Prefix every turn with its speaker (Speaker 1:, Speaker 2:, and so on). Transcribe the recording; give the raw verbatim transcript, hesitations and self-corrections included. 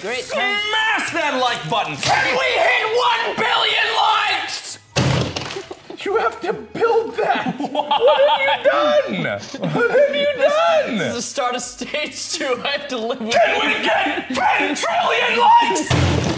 Speaker 1: great.
Speaker 2: Smash that like button! And we hit one billion likes!
Speaker 3: You have to build that! What have you done? What have you done?
Speaker 1: This is the start of stage two. I have to live with
Speaker 2: Can we get ten trillion likes?